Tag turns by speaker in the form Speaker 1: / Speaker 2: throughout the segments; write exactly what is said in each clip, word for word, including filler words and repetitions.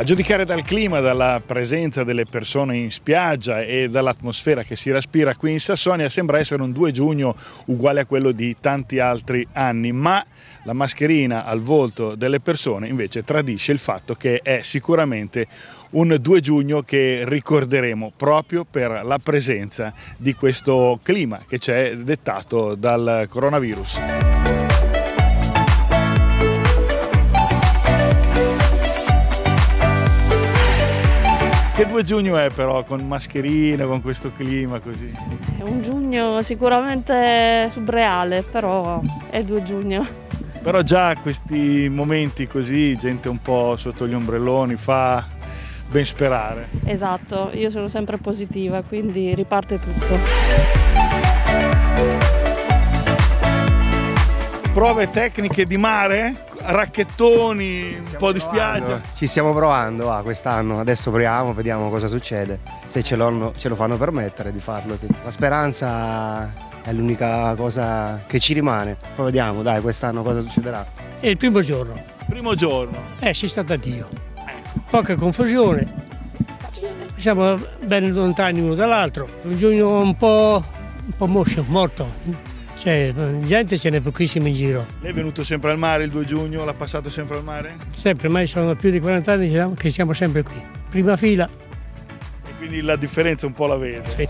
Speaker 1: giudicare dal clima, dalla presenza delle persone in spiaggia e dall'atmosfera che si respira qui in Sassonia, sembra essere un due giugno uguale a quello di tanti altri anni, ma la mascherina al volto delle persone invece tradisce il fatto che è sicuramente un due giugno che ricorderemo proprio per la presenza di questo clima che ci è dettato dal coronavirus. Che due giugno è però, con mascherina, con questo clima così?
Speaker 2: È un giugno sicuramente surreale, però è due giugno.
Speaker 1: Però già questi momenti così, gente un po' sotto gli ombrelloni, fa ben sperare.
Speaker 2: Esatto, io sono sempre positiva, quindi riparte tutto.
Speaker 1: Prove tecniche di mare? Racchettoni, un po' di spiaggia?
Speaker 3: Provando. Ci stiamo provando ah, quest'anno, adesso proviamo, vediamo cosa succede, se ce lo, ce lo fanno permettere di farlo, sì. La speranza è l'unica cosa che ci rimane, poi vediamo dai quest'anno cosa succederà.
Speaker 4: È il primo giorno.
Speaker 1: Primo giorno?
Speaker 4: Eh, si sta da Dio. Poca confusione, siamo ben lontani uno dall'altro, un giugno un po', un po' moscio, morto. Cioè, gente ce n'è pochissima in giro.
Speaker 1: Lei è venuto sempre al mare il due giugno? L'ha passato sempre al mare?
Speaker 4: Sempre, ma sono più di quaranta anni che siamo sempre qui. Prima fila.
Speaker 1: E quindi la differenza un po' la vede?
Speaker 4: Sì.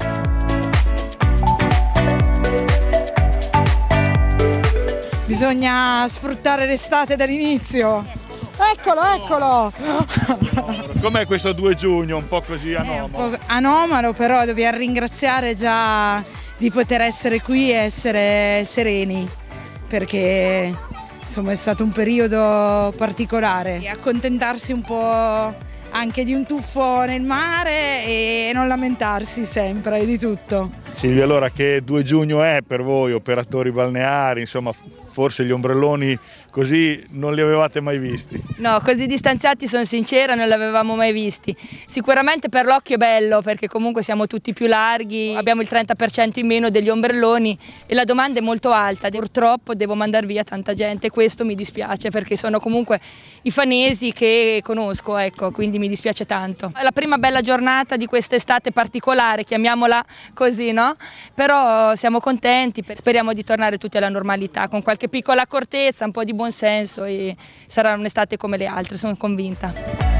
Speaker 5: Bisogna sfruttare l'estate dall'inizio. Eccolo, eccolo!
Speaker 1: Com'è questo due giugno? Un po' così anomalo?
Speaker 5: È un po' anomalo, però dobbiamo ringraziare già di poter essere qui e essere sereni, perché insomma è stato un periodo particolare. E accontentarsi un po' anche di un tuffo nel mare e non lamentarsi sempre di tutto.
Speaker 1: Silvia, allora che due giugno è per voi, operatori balneari, insomma forse gli ombrelloni così non li avevate mai visti?
Speaker 6: No, così distanziati sono sincera, non li avevamo mai visti. Sicuramente per l'occhio è bello perché comunque siamo tutti più larghi, abbiamo il trenta per cento in meno degli ombrelloni e la domanda è molto alta. Purtroppo devo mandar via tanta gente e questo mi dispiace perché sono comunque i fanesi che conosco, ecco, quindi mi dispiace tanto. È la prima bella giornata di quest'estate particolare, chiamiamola così, no? Però siamo contenti, speriamo di tornare tutti alla normalità con qualche piccola accortezza, un po' di buon senso e sarà un'estate come le altre, sono convinta.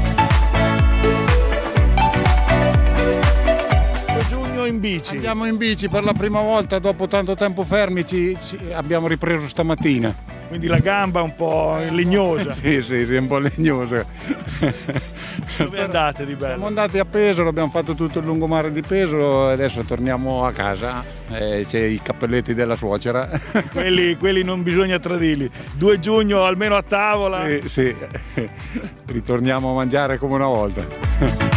Speaker 1: Giugno in bici.
Speaker 7: Andiamo in bici per la prima volta dopo tanto tempo fermi, ci, ci abbiamo ripreso stamattina.
Speaker 1: Quindi la gamba un po' legnosa.
Speaker 7: Sì, sì, sì, un po' legnosa.
Speaker 1: Dove andate di bello?
Speaker 7: Siamo andati a Pesaro, abbiamo fatto tutto il lungomare di Pesaro e adesso torniamo a casa. Eh, c'è i cappelletti della suocera.
Speaker 1: Quelli, quelli non bisogna tradirli. due giugno almeno a tavola.
Speaker 7: Sì, sì. Ritorniamo a mangiare come una volta.